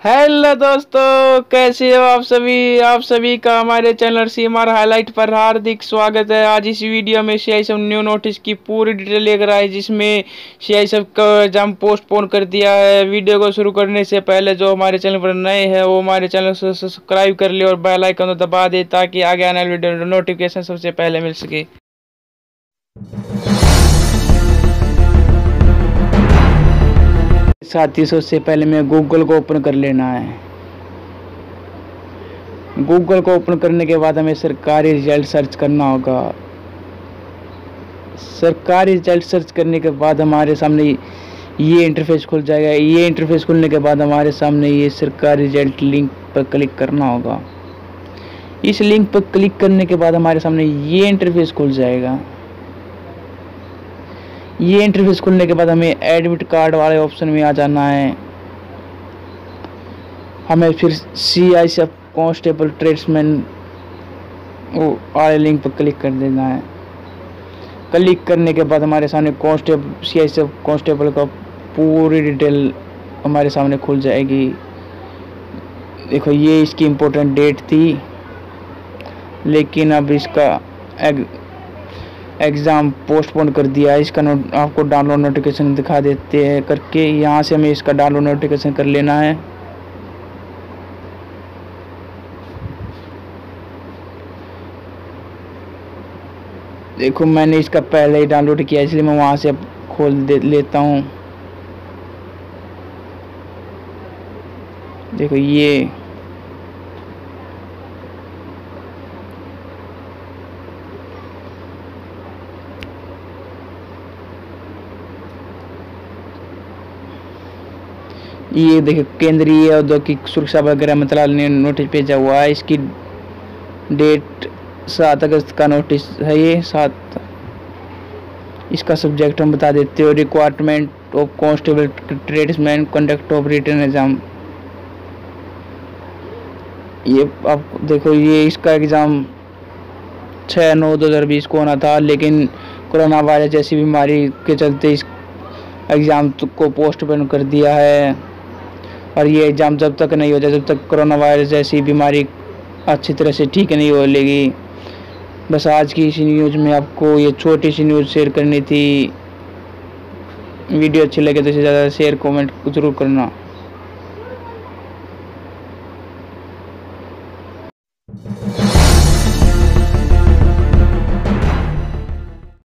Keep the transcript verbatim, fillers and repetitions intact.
Hello दोस्तों, कैसे हो आप सभी। आप सभी का हमारे चैनल सीएमआर हाईलाइट पर हार्दिक स्वागत है। आज इस वीडियो में सीआई सब न्यू नोटिस की पूरी डिटेल लेकर आए, जिसमें सीआई सब का एग्जाम पोस्टपोन कर दिया है। वीडियो को शुरू करने से पहले जो हमारे चैनल पर नए हैं वो हमारे चैनल को सब्सक्राइब कर ले और बेल आइकन दबा दे, ताकि आगे आने वाले वीडियो नोटिफिकेशन सबसे पहले मिल सके। साथ ही सबसे पहले मैं गूगल को ओपन कर लेना है। गूगल को ओपन करने के बाद हमें सरकारी रिजल्ट सर्च करना होगा। सरकारी रिजल्ट सर्च करने के बाद हमारे सामने ये इंटरफेस खुल जाएगा। ये इंटरफेस खुलने के बाद हमारे सामने ये सरकारी रिजल्ट लिंक पर क्लिक करना होगा। इस लिंक पर क्लिक करने के बाद हमारे सामने ये इंटरफेस खुल जाएगा। ये इंटरफेस खुलने के बाद हमें एडमिट कार्ड वाले ऑप्शन में आ जाना है। हमें फिर सी आई सब कांस्टेबल ट्रेड्समैन वाले लिंक पर क्लिक कर देना है। क्लिक करने के बाद हमारे सामने कांस्टेबल सी आई सब कांस्टेबल का पूरी डिटेल हमारे सामने खुल जाएगी। देखो, ये इसकी इम्पोर्टेंट डेट थी, लेकिन अब इसका एग, एग्ज़ाम पोस्टपोन कर दिया है। इसका नोट आपको डाउनलोड नोटिफिकेशन दिखा देते हैं करके। यहाँ से हमें इसका डाउनलोड नोटिफिकेशन कर लेना है। देखो, मैंने इसका पहले ही डाउनलोड किया, इसलिए मैं वहाँ से अब खोल दे लेता हूँ। देखो, ये ये देखो, केंद्रीय औद्योगिक सुरक्षा वगैरह मंत्रालय ने नोटिस भेजा हुआ है। इसकी डेट सात अगस्त का नोटिस है। ये सात इसका सब्जेक्ट हम बता देते हो, requirement of constable tradesman conduct of written exam. ये आप देखो, ये इसका एग्ज़ाम छः नौ दो हज़ार बीस को होना था, लेकिन कोरोना वायरस जैसी बीमारी के चलते इस एग्ज़ाम को पोस्टपोन कर दिया है। और ये एग्ज़ाम जब तक नहीं हो जाए, जब तक कोरोना वायरस जैसी बीमारी अच्छी तरह से ठीक नहीं हो लेगी। बस आज की इसी न्यूज़ में आपको ये छोटी सी न्यूज़ शेयर करनी थी। वीडियो अच्छी लगे तो इसे ज़्यादा शेयर कमेंट ज़रूर करना।